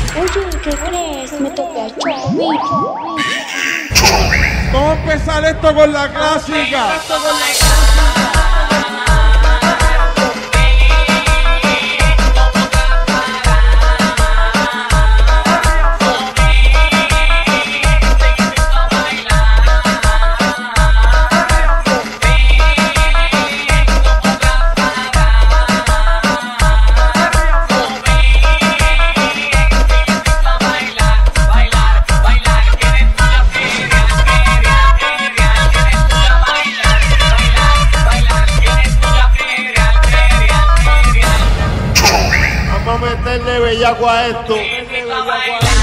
Oye, ¿qué crees? Me topé a Chovy. Vamos a empezar esto con la clásica. Vamos a meterle bellaco a esto.